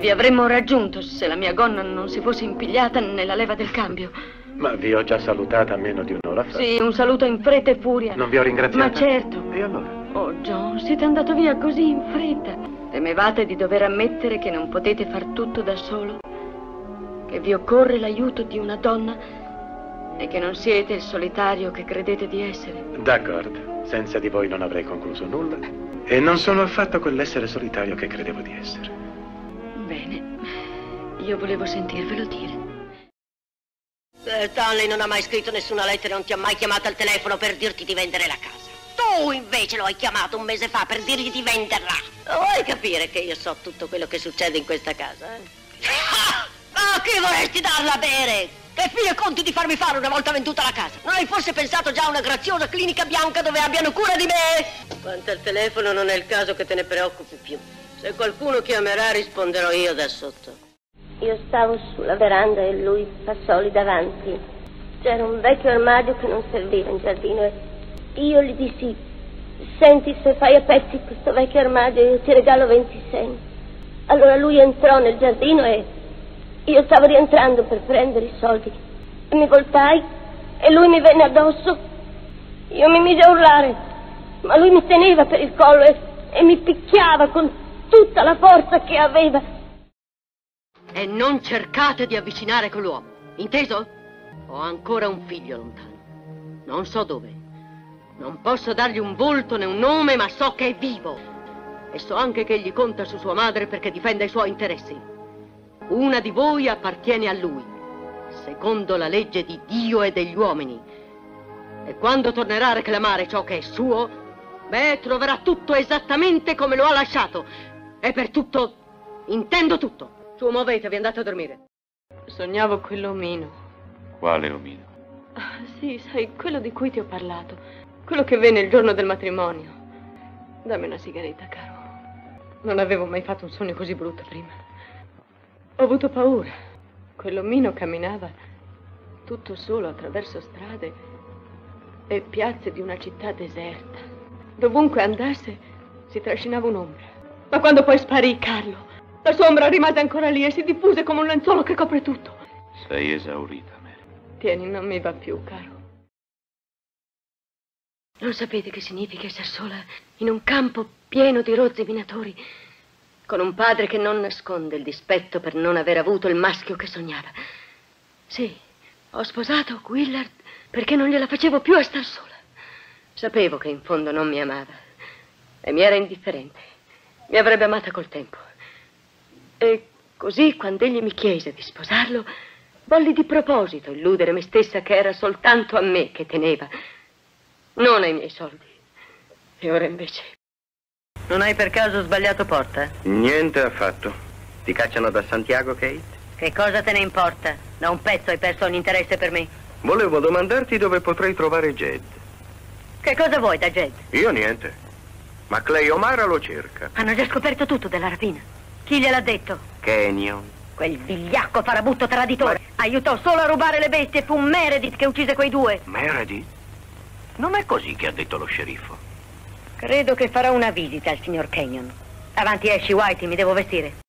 Vi avremmo raggiunto se la mia gonna non si fosse impigliata nella leva del cambio. Ma vi ho già salutata meno di un'ora fa. Sì, un saluto in fretta e furia. Non vi ho ringraziato? Ma certo. E allora? Oh, John, siete andato via così in fretta. Temevate di dover ammettere che non potete far tutto da solo? Che vi occorre l'aiuto di una donna e che non siete il solitario che credete di essere? D'accordo. Senza di voi non avrei concluso nulla. E non sono affatto quell'essere solitario che credevo di essere. Bene. Io volevo sentirvelo dire. Stanley non ha mai scritto nessuna lettera, non ti ha mai chiamato al telefono per dirti di vendere la casa. Tu invece lo hai chiamato un mese fa per dirgli di venderla. Vuoi capire che io so tutto quello che succede in questa casa? Ma che vorresti darla a bere? Che fine conti di farmi fare una volta venduta la casa? Non hai forse pensato già a una graziosa clinica bianca dove abbiano cura di me? Quanto al telefono non è il caso che te ne preoccupi più. Se qualcuno chiamerà risponderò io da sotto. Io stavo sulla veranda e lui passò lì davanti. C'era un vecchio armadio che non serviva in giardino e io gli dissi: senti, se fai a pezzi questo vecchio armadio io ti regalo 20 cent. Allora lui entrò nel giardino e io stavo rientrando per prendere i soldi e mi voltai e lui mi venne addosso. Io mi mise a urlare, ma lui mi teneva per il collo e mi picchiava con tutta la forza che aveva. E non cercate di avvicinare quell'uomo, inteso? Ho ancora un figlio lontano. Non so dove. Non posso dargli un volto né un nome, ma so che è vivo. E so anche che egli conta su sua madre perché difenda i suoi interessi. Una di voi appartiene a lui, secondo la legge di Dio e degli uomini. E quando tornerà a reclamare ciò che è suo, beh, troverà tutto esattamente come lo ha lasciato. E per tutto, intendo tutto. Su, muovetevi, andate a dormire. Sognavo quell'omino. Quale omino? Ah, sì, sai, quello di cui ti ho parlato. Quello che venne il giorno del matrimonio. Dammi una sigaretta, caro. Non avevo mai fatto un sogno così brutto prima. Ho avuto paura. Quell'omino camminava tutto solo attraverso strade e piazze di una città deserta. Dovunque andasse si trascinava un'ombra. Ma quando poi sparì Carlo, la sua ombra rimase ancora lì e si diffuse come un lenzuolo che copre tutto. Sei esaurita, Mary. Tieni, non mi va più, caro. Non sapete che significa essere sola in un campo pieno di rozzi minatori, con un padre che non nasconde il dispetto per non aver avuto il maschio che sognava. Sì, ho sposato Willard perché non gliela facevo più a star sola. Sapevo che in fondo non mi amava e mi era indifferente. Mi avrebbe amata col tempo. E così, quando egli mi chiese di sposarlo, volli di proposito illudere me stessa che era soltanto a me che teneva, non ai miei soldi. E ora invece... Non hai per caso sbagliato porta? Niente affatto. Ti cacciano da Santiago, Kate? Che cosa te ne importa? Da un pezzo hai perso ogni interesse per me. Volevo domandarti dove potrei trovare Jed. Che cosa vuoi da Jed? Io niente. Ma Clay O'Mara lo cerca. Hanno già scoperto tutto della rapina. Chi gliel'ha detto? Kenyon. Quel vigliacco farabutto traditore. Aiutò solo a rubare le bestie e fu Meredith che uccise quei due. Meredith? Non è così che ha detto lo sceriffo. Credo che farò una visita al signor Kenyon. Avanti, esci, Whitey, mi devo vestire.